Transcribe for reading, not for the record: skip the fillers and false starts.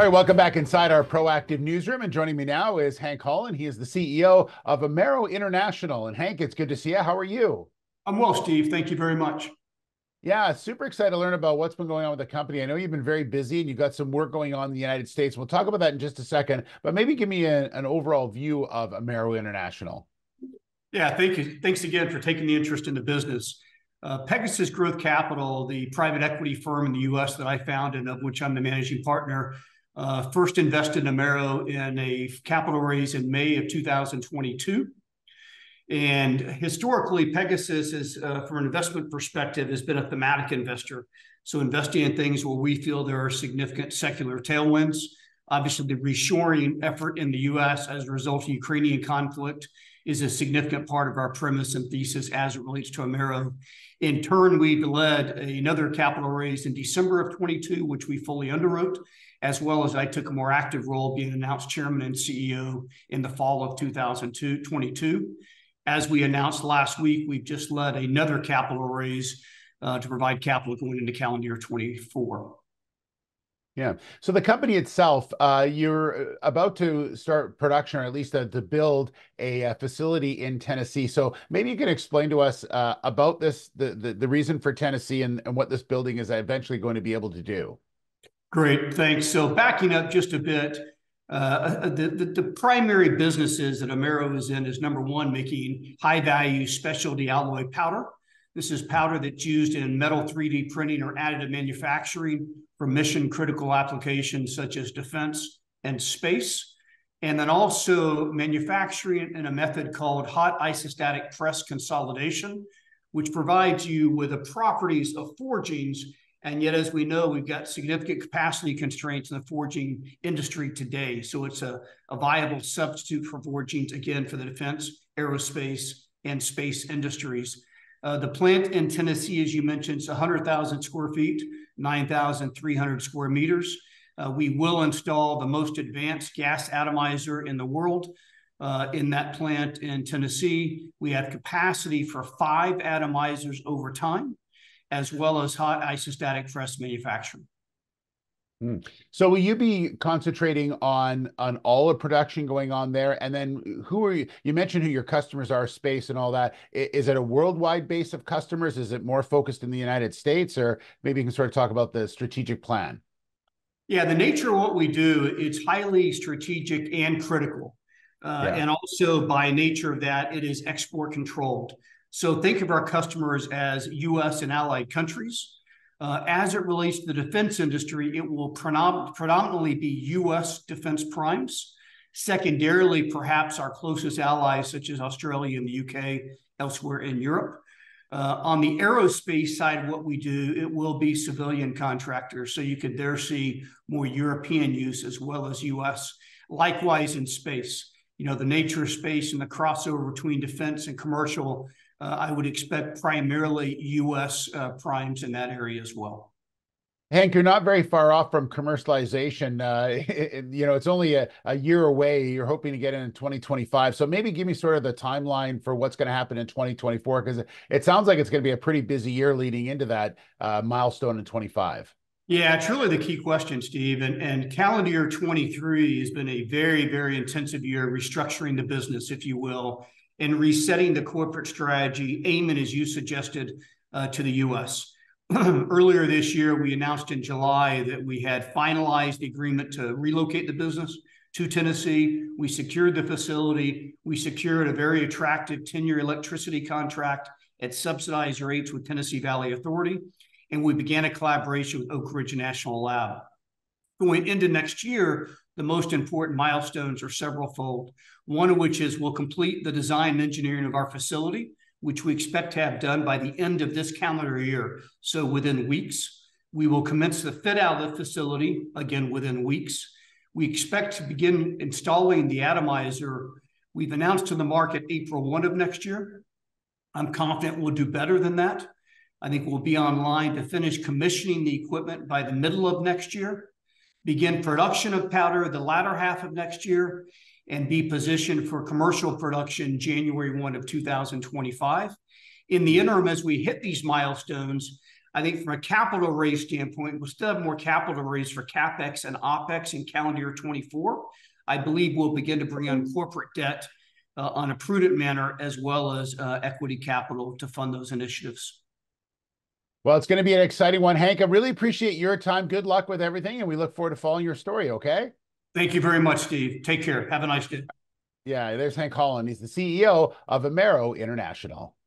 All right, welcome back inside our Proactive newsroom. And joining me now is Hank Holland. He is the CEO of Amaero International. And Hank, it's good to see you. How are you? I'm well, Steve. Thank you very much. Yeah, super excited to learn about what's been going on with the company. I know you've been very busy and you've got some work going on in the United States. We'll talk about that in just a second, but maybe give me an overall view of Amaero International. Yeah, thank you. Thanks again for taking the interest in the business. Pegasus Growth Capital, the private equity firm in the U.S. that I founded, and of which I'm the managing partner, first invested in Amaero in a capital raise in May of 2022. And historically, Pegasus is, from an investment perspective, has been a thematic investor. So investing in things where we feel there are significant secular tailwinds. Obviously, the reshoring effort in the U.S. as a result of Ukrainian conflict is a significant part of our premise and thesis as it relates to Amaero. In turn, we've led another capital raise in December of 22, which we fully underwrote, as well as I took a more active role being announced chairman and CEO in the fall of 2022. As we announced last week, we've just led another capital raise to provide capital going into calendar year 24. Yeah. So the company itself, you're about to start production, or at least to build a facility in Tennessee. So maybe you can explain to us about this, the reason for Tennessee and what this building is eventually going to be able to do. Great, thanks. So backing up just a bit, the primary businesses that Amaero is in is number one, making high-value specialty alloy powder. This is powder that's used in metal 3D printing or additive manufacturing for mission-critical applications such as defense and space. And then also manufacturing in a method called hot isostatic press consolidation, which provides you with the properties of forgings. And yet, as we know, we've got significant capacity constraints in the forging industry today. So it's a viable substitute for forgings, again, for the defense, aerospace, and space industries. The plant in Tennessee, as you mentioned, is 100,000 square feet, 9,300 square meters. We will install the most advanced gas atomizer in the world in that plant in Tennessee. We have capacity for 5 atomizers over time, as well as hot isostatic press manufacturing. So will you be concentrating on all the production going on there? And then who are you? You mentioned who your customers are, space and all that. Is it a worldwide base of customers? Is it more focused in the United States? Or maybe you can sort of talk about the strategic plan. Yeah, the nature of what we do, it's highly strategic and critical. And also by nature of that, it is export controlled. So think of our customers as U.S. and allied countries. As it relates to the defense industry, it will predominantly be U.S. defense primes. Secondarily, perhaps our closest allies, such as Australia and the UK, elsewhere in Europe. On the aerospace side of what we do, it will be civilian contractors. So you could there see more European use as well as U.S. Likewise in space. You know, the nature of space and the crossover between defense and commercial, I would expect primarily U.S. primes in that area as well. Hank, you're not very far off from commercialization. It's only a year away. You're hoping to get in 2025. So maybe give me sort of the timeline for what's going to happen in 2024, because it sounds like it's going to be a pretty busy year leading into that milestone in 25. Yeah, it's really the key question, Steve. And calendar year 23 has been a very, very intensive year restructuring the business, if you will, and resetting the corporate strategy, aiming, as you suggested, to the U.S. Earlier this year, we announced in July that we had finalized the agreement to relocate the business to Tennessee. We secured the facility. We secured a very attractive 10-year electricity contract at subsidized rates with Tennessee Valley Authority. And we began a collaboration with Oak Ridge National Lab. Going into next year, the most important milestones are several-fold. One of which is we'll complete the design and engineering of our facility, which we expect to have done by the end of this calendar year. So within weeks, we will commence the fit out of the facility, again, within weeks. We expect to begin installing the atomizer. We've announced to the market April 1 of next year. I'm confident we'll do better than that. I think we'll be online to finish commissioning the equipment by the middle of next year, begin production of powder the latter half of next year, and be positioned for commercial production January 1 of 2025. In the interim, as we hit these milestones, I think from a capital raise standpoint, we'll still have more capital to raise for CapEx and OpEx in calendar year 24. I believe we'll begin to bring on corporate debt on a prudent manner, as well as equity capital to fund those initiatives. Well, it's going to be an exciting one, Hank. I really appreciate your time. Good luck with everything, and we look forward to following your story, okay? Thank you very much, Steve. Take care. Have a nice day. Yeah, there's Hank Holland. He's the CEO of Amaero International.